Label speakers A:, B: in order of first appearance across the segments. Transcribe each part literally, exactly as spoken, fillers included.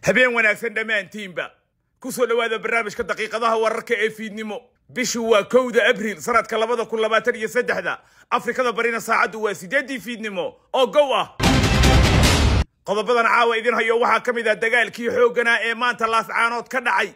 A: habeen wanaagsan dhammaantiinba ku soo dhawaada barnaamijka daqiiqadaha wararka ee fiidnimo bishu waa kowda abriil sanadka labada kun labaatan iyo saddex afrikada barina saacadu waa sideedii fiidnimo oo gow ah qodobadan caawa idin hayo waxa kamid ah dagaalkii xoogana ee maanta laascaanood ka dhacay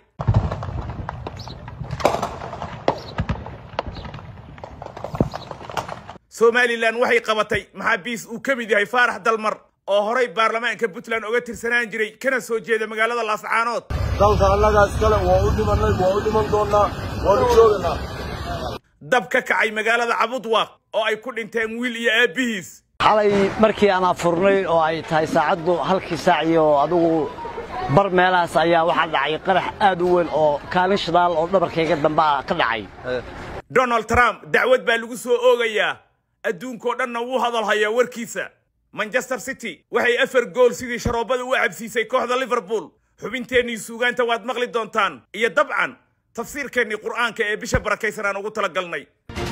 A: Somaliland waxay qabatay maxaabiis uu kamid yahay Faarax Dalmar oo horay baarlamaanka Puntland uga tirsanaan jiray kana soo jeeda magaalada Laascaanood
B: dalka annaga iskale waa u dhimanay waa u dhiman doonaa waa u joognaa
A: dab ka kacay magaalada Cabudwaaq oo ay ku dhinteen wiil iyo aabihiis
C: xalay markii aan furnay oo ay tahay saacadu halkii saac iyo adigu bar meelaas ayaa waxa dhacay qarax aad u weyn oo kaalin shidaal oo dhabarkayga dambe ka dhacay
A: Donald Trump dacwad baa lagu soo oogayaa adduunko dhanna wuu hadal hayaa warkiisa Manchester City waxay afar gool sidii sharoobada u cabsiisay kooxda Liverpool xubinteeni suugaanta waad maqli doontaan iyo dabcan tafsiirkeeni quraanka ee bisha barakaysan aan ugu tala galnay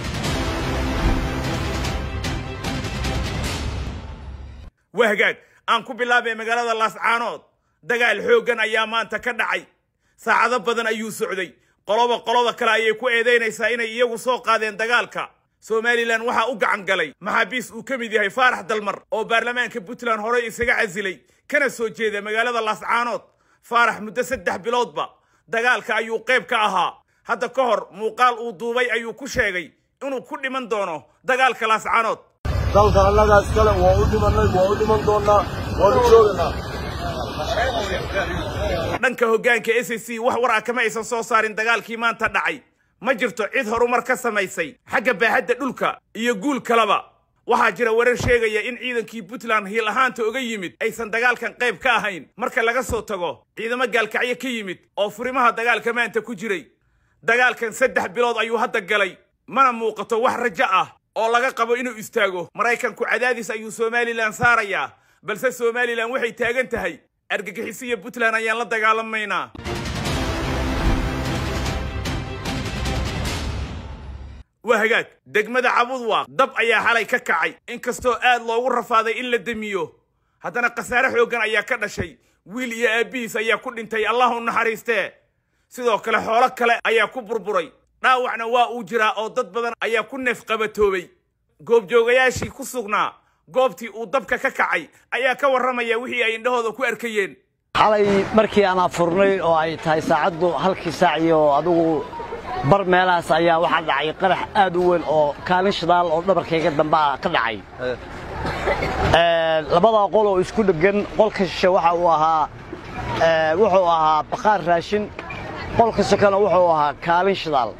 A: wahagaag aan ku bilaabay magaalada Laascaanood dagaal xoogan ayaa maanta ka dhacay saacado badan ayuu socday qoloba qoloba kale ayay ku eedeynaysaa inay iyagu soo qaadeen dagaalka Somaliland waxa u gacan galay maxaabiis uu kamid yahay Faarax Dalmar oo baarlamaanka Puntland hore isaga casilay kana soo jeeda magaalada Laascaanood Faarax muddo saddex biloodba dagaalka ayuu qayb ka ahaa hadda ka hor muuqaal uu duubay ayuu ku sheegay inuu ku dhiman doono dagaalka Laascaanood
B: dalka annaga iskale waa u dhimanay waa u dhiman doonaa waa u joognaa
A: dhanka hoggaanka S S C wax war ah kama aysan soo saarin dagaalkii maanta dhacay ma jirto cid horumar ka samaysay xagga baaxadda dhulka iyo guul kalaba waxaa jira warar sheegaya in ciidankii Puntland hiil ahaanta uga yimid aysan dagaalkan qayb ka ahayn marka laga soo tago ciidamo gaalkacyo ka yimid oo furimaha dagaalka maanta ku jiray dagaalkan saddex bilood ayuu hadda galay mana muuqato wax rajo ah oo laga qabo inuu istaago Mareykanku cadaadis ayuu Somaliland saaraya balse Somaliland waxay taagan tahay argagixisyo Puntland ayaan la dagaalamaynaa wahagaag degmada Cabudwaaq dab ayaa xalay ka kacay inkastoo aad loogu rafaaday in la damiyo haddana qasaare xoogan ayaa ka dhashay wiil iyo aabihiis ayaa ku dhintay Allah u naxariistee sidoo kale xoolo kale ayaa ku burburay dhaawacna waa uu jiraa oo dad badan ayaa ku neef qabatoobay goobjoogayaashii ku sugnaa goobtii uu dabka ka kacay ayaa ka waramaya wixii ay indhahooda ku arkayeen
C: xalay markii aan furnay oo ay tahay saacadu halkii saac iyo adigu bar meelaas ayaa waxa dhacay qarax aad u weyn oo kaalin shidaal oo dhabarkayga dambe ka dhacay ee labada qol oo isku dhagan qolka shishe waxa uu ahaa ee wuxuu ahaa baqaar raashin qolka sakana wuxuu ahaa kaalin shidaal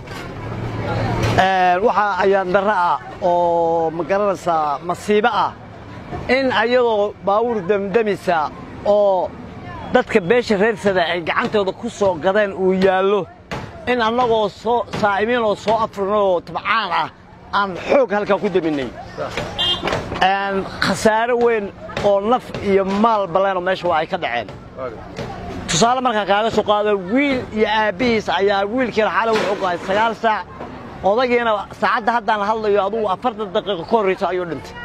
C: ee waxa ayaan daraa oo magaranaysa masiibo ah in ayadoo baawur damdamisa oo dadka beesha reersada ay gacantooda ku soo gadeen uu yaalo in annagoo soo saaimin oo soo afrno tabcaan ah aan xoog halka ku daminay aan khasaare weyn oo naf iyo maal baleen meesha waa ay ka dhaceen tusaale marka kaaga soo qaado wiil iyo aabihiis ayaa wiilkii xalay wuxuu qaay sagaal saac odageena saacada haddaan hadlayo adigu afartan daqiiqo ka horeysa ayuu dhintay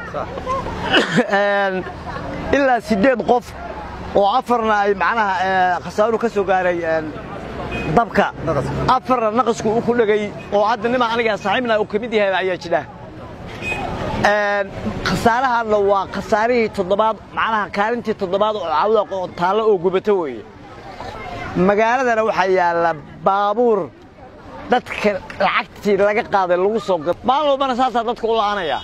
C: ilaa sideed qof oo afarna ay macnaha khasaaro ka soo gaaray dabka afar naqasku uu ku dhagay oo hadda nima aniga saaxiibna uu kamid yahay ayaa jira ee khasaaraha waa khasaarihii toddobaad macnaha kaalintii toddobaad oo Cabudwaaq oo taalo oo gubato weeye magaaladana waxa yaala baabuur dadka lacagtii laga qaaday lagu soo gad maalmoodna saasa dadku u laanaya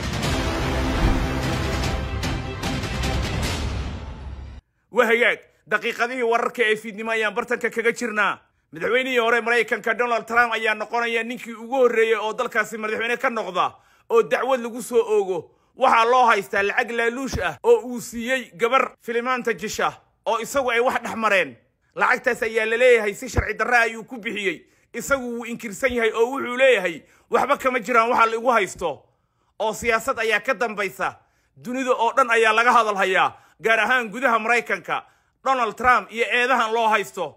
A: wahagaag daqiiqadihii wararka ee fiidnimo ayaan bartanka kaga jirnaa madaxweynihii hore Mareykanka Donald Trump ayaa noqonaya ninkii ugu horeeyay oo dalkaasi madaxweyne ka noqda oo dacwad lagu soo oogo waxa loo haystaa lacag laaluush ah oo uu siiyay gabar filimaanta jisha oo isagu ay wax dhaxmareen lacagtaas ayaa la leeyahay si sharci darro ayuu ku bixiyay isagu wuu inkirsan yahay oo wuxuu leeyahay waxba kama jiraan waxa la igu haysto oo siyaasad ayaa ka dambaysa dunida oo dhan ayaa laga hadal hayaa gaar ahaan gudaha Mareykanka Donald Trump iyo eedahan loo haysto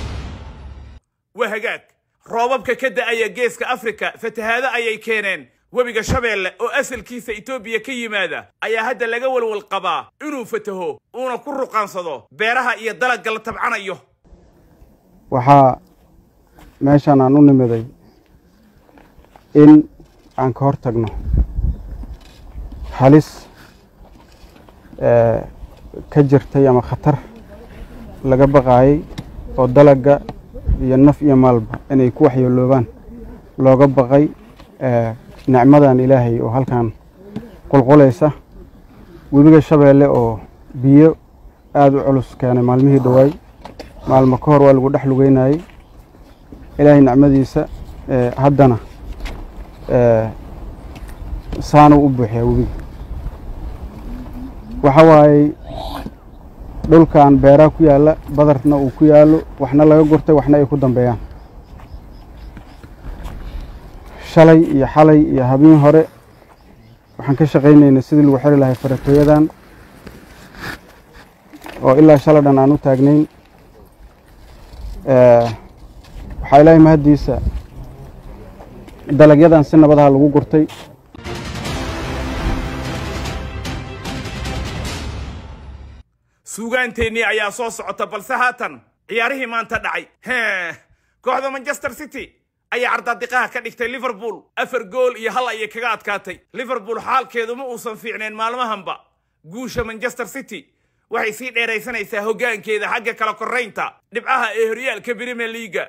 A: wahagaag roobabka ka da'aya geeska Afrika fatahaada ayay keeneen webiga shabeelle oo asalkiisa Itoobiya ka yimaada ayaa hadda laga walwal qabaa inuu fataho uuna ku ruqaansado beeraha iyo dalagga la tabcanayo.
D: waxaa meeshan aan u nimiday in aan ka hortagno halis ee ka jirtay ama khatar laga baqaayay oo dalagga iyo naf iyo maalba inay ku waxyeeloobaan looga baqay ee nicmadan ilaahay oo halkan qulqulaysa webiga shabeelle oo biyo aad u culus keenay maalmihii dhawaay maalmo ka hor waa lagu dhex lugeynayay ilaahay nicmadiisa ee haddana ee saanu u buuxiyaa webiga waxa waaye dhulkan beeraha ku yaala badarna uu ku yaalo waxna laga gurtay waxna ay ku dambeeyaan shalay iyo xalay iyo habeen hore waxaan ka shaqaynaynay sidii lagu xiri lahaa faratooyadan oo ilaa shalay dhan aan u taagnayn ee waxaa ilaahay mahadiisa dalagyadan si nabadaha lagu gurtay.
A: suugaanteennii ayaa soo socota balse haatan ciyaarihii maanta dhacay hee kooxda Manchester City ayaa ardaadiqaha ka dhigtay Liverpool afar gool iyo hal ayay kaga adkaatay. Liverpool xaalkeedu ma uusan fiicneen maalmahanba guusha Manchester City waxay sii dheeraysanaysaa hoggaankeeda xagga kala koreynta dhibcaha ee horyaalka Premier League.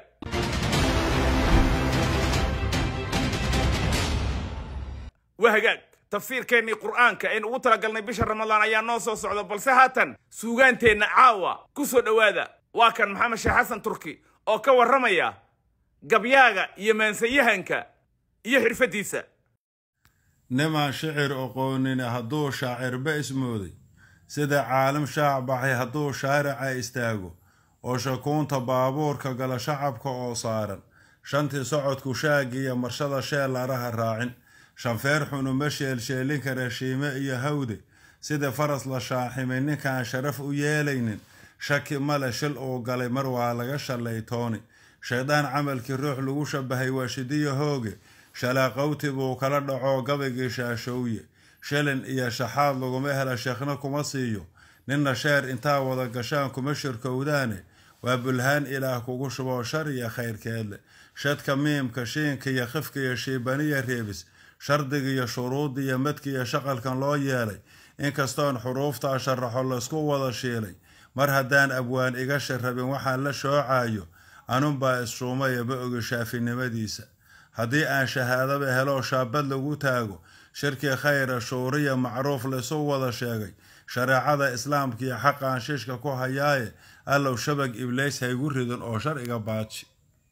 A: wahagaag tafsiirkeennii qur'aanka ee ugu talagalnay bisha Ramadaan ayaa noo soo socda balse haatan suugaanteenna caawa ku soo dhawaada waa kan Maxamed Sheekh Xasan Turki oo ka warramaya gabyaaga iyo maansayahanka iyo xirfadiisa.
E: nimaan shicir aqoonin hadduu shaacirba ismooday sida caalam shaac baxay hadduu shaarica istaago oo shakuunta baabuurka gala shacabka oo saaran shantii socodku shaagiya marshada sheelaraha raacin shanfeer xunu ma sheelsheelin kara shiime iyo hawde sida faras la shaaximay ninkaan sharaf u yeelaynin shaki male shil uu galay mar waa laga shallaytooni shaydaan camalkii ruux lagu shabahay waa shidiyo hooge shalaaqowti buu kala dhaco gabaygii shaashowye shilin iyo shaxaad laguma hela sheekhna kuma siiyo ninna sheer intaa wada gashaan kuma shirkowdaane waa bulhaan ilaah kugu shubo shar iyo khayrkeedle shadka miimka shiinka iyo khifka iyo shiibaniya reebis shardiga iyo shuruudda iyo madka iyo shaqalkan loo yeelay inkastoon xuruuftaa sharaxo laysku wada shiilay mar haddaan abwaan iga sharrabin waxaan la shoocayo anunbaa issuumaya ma ogi shaafinimadiisa haddii aan shahaadaba helo shaabad lagu taago shirkii khayra shuuriya macruuf laysu wada sheegay shareecada islaamka iyo xaqaan shishka ku hayaaye allow shabag ibliis haygu ridin oo shar iga baaji.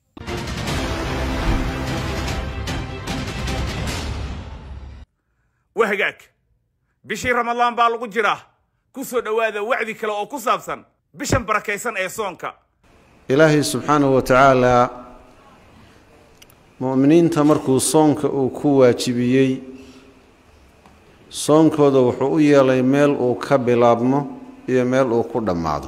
A: wahagaag bishii Ramadaan baa lagu jiraa ku soo dhawaada wacdi kale oo ku saabsan bishan barakaysan ee soonka.
F: ilaahay subxaanahu wa tacaala mu'miniinta markuu soonka uu ku waajibiyey soonkooda wuxuu u yeelay meel uu ka bilaabmo iyo meel uu ku dhammaado.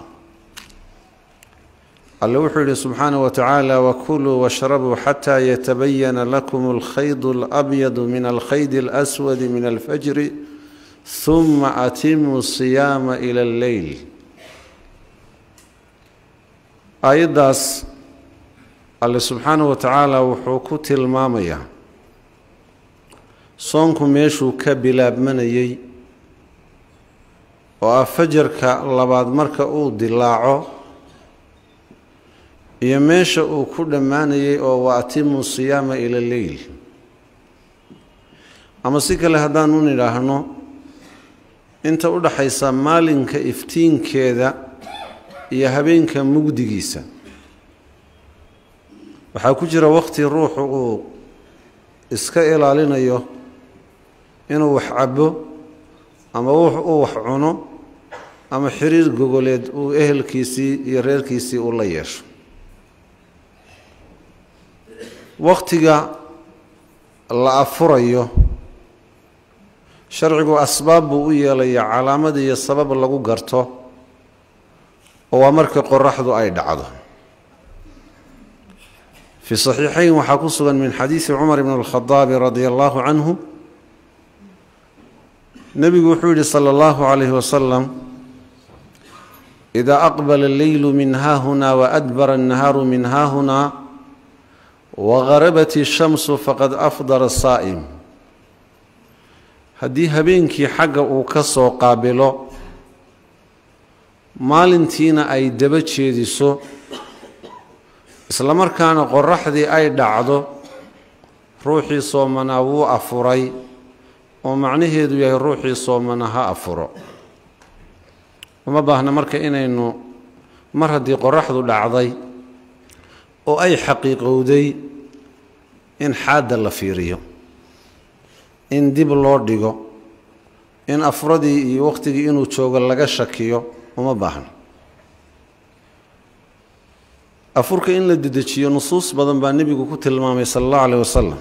F: alle wuxuu yidhi subxaanahu wa tacaala wakuluu washrabuu xataa yatabayana lakum alkhaydu alabyadu min alkhaydi alaswadi min alfajri huma atimuu siyaama ila alleyl. aayaddaas alle subxaanahu wa tacaala wuxuu ku tilmaamayaa soonku meeshuu ka bilaabmanayey oo ah fajarka labaad marka uu dilaaco iyo meesha uu ku dhammaanayay oo wa atimu siyaama ila leyl. ama si kale haddaanu nidhaahno inta u dhaxaysa maalinka iftiinkeeda iyo habeenka mugdigiisa waxaa ku jira waqti ruuxu uu iska ilaalinayo inuu wax cabo ama uu wax cuno ama xiriir gogoleed uu ehelkiisii iyo reerkiisii u la yeesho. waqtiga la afurayo sharcigu asbaab buu u yeelaya calaamad iyo sabab lagu garto oo waa marka qoraxdu ay dhacdo. في الصحيحين وحكوصا من حديث عمر بن الخطاب رضي الله عنه nebigu wuxuu yidhi sala allahu calayhi wasalam idaa aqbala alleylu min haahunaa waadbara annahaaru min haahunaa wagarabat ishamsu faqad afdara asaa'im haddii habeenkii xagga uu ka soo qaabilo maalintiina ay daba jeediso isla markaana qoraxdii ay dhacdo ruuxii soomanaa wuu afuray oo macnaheedu yahay ruuxii soomana ha afuro uma baahna marka inaynu mar haddii qoraxdu dhacday oo ay xaqiiqowday in xaadda la fiiriyo in dib loo dhigo in afuradii iyo wakhtigii inuu joogo laga shakiyo uma baahna afurka in la dedejiyo nusuus badan baa nebigu ku tilmaamay sala allahu calayh wasalam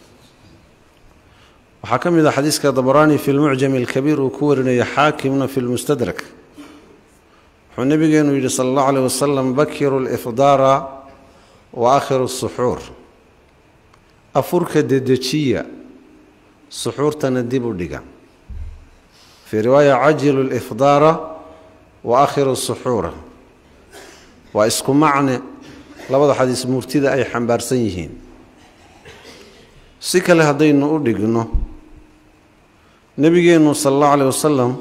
F: waxaa ka mid ah xadiiska dabaraani fi lmucjami alkabiir uu ku warinayo xaakimna fi lmustadrak wuxuu nebigeenu yidhi sala allahu calayh wasalam bakiru lifdaara wa aakhiru suxuur afurka dedejiya suxuurtana dib u dhiga fii riwaaya cajilu lifdaara wa aakhiru suxuura waa isku macne labada xadiis murtida ay xambaarsan yihiin si kale haddaynu u dhigno nebigeennu sala allahu calayh wasalam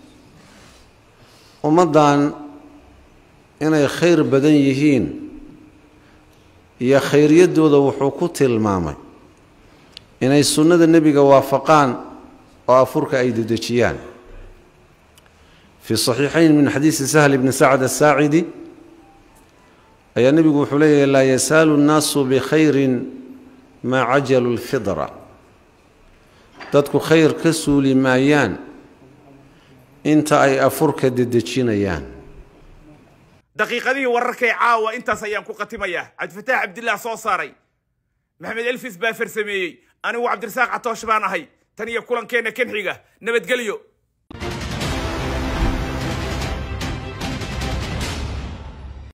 F: ummaddan inay khayr badan yihiin iyo khayriyaddooda wuxuu ku tilmaamay inay sunnada nebiga waafaqaan oo afurka ay dedejiyaan fii saxiixayn min xadiisi sahl bni sacd asaacidi ayaa nebigu wuxuu leeyahay laa yasaalu nnaasu bikhayrin maa cajalu lfidra dadku khayr ka suuli maayaan inta ay afurka dedejinayaan
A: daqiiqadihii wararkay caawa intaas ayaan ku khatimayaa cabdifataax cabdillaah soo saaray maxamed elfis baa farsameeyey anigu cabdirasaaq catoosh baan ahay tan iyo kulankeenna kan xiga nabadgelyo